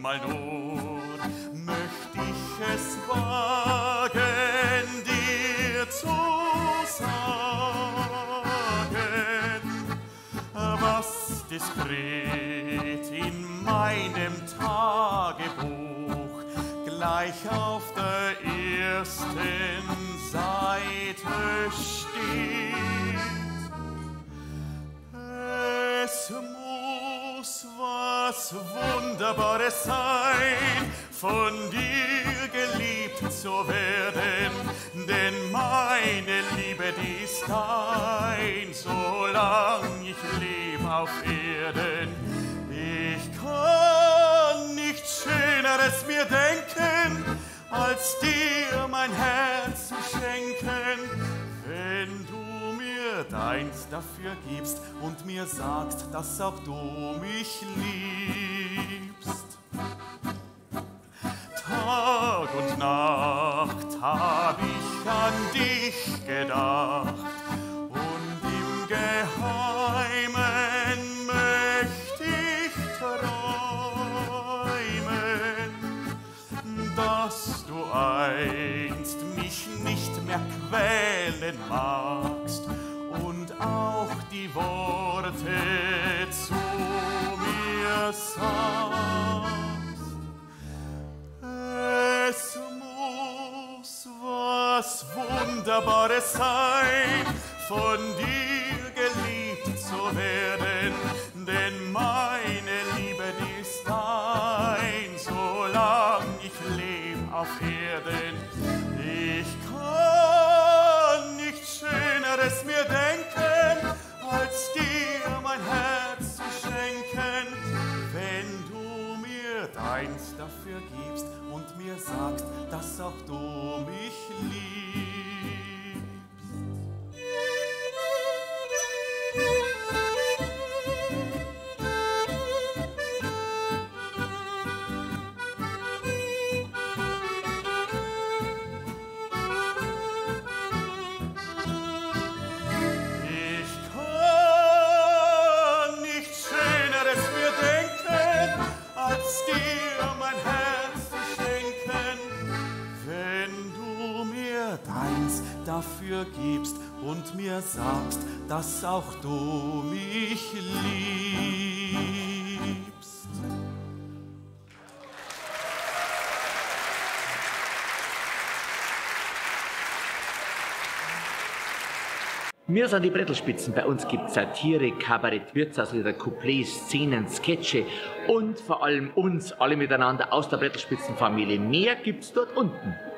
einmal nur möcht ich es wagen, dir zu sagen, was diskret in meinem Tagebuch gleich auf der ersten Seite steht. Es muss was Wunderbares sein, von dir geliebt zu werden, denn meine Liebe, die ist dein, solang ich lebe auf Erden. Ich kann nichts Schöneres mir denken, als dir mein Herz zu schenken, wenn du mir deins dafür gibst und mir sagst, dass auch du mich liebst. Tag und Nacht hab ich an dich gedacht und im Geheimen möcht ich träumen, dass du einst mich nicht mehr quälen magst und auch die Worte zu mir sagst. Es muss was Wunderbares sein, von dir geliebt zu werden, denn meine Liebe, die ist dein, solang ich lebe auf Erden. Ich kann nichts Schöneres mir denken, als dir mein Herz zu schenken, wenn du mir deins dafür gibst und mir sagst, dass auch du mich liebst. Dir mein Herz zu schenken, wenn du mir deins dafür gibst und mir sagst, dass auch du mich liebst. Wir sind die Brettelspitzen. Bei uns gibt es Satire, Kabarett, Wirtshauslieder, Couplets, Szenen, Sketche und vor allem uns alle miteinander aus der Brettelspitzenfamilie. Mehr gibt's dort unten.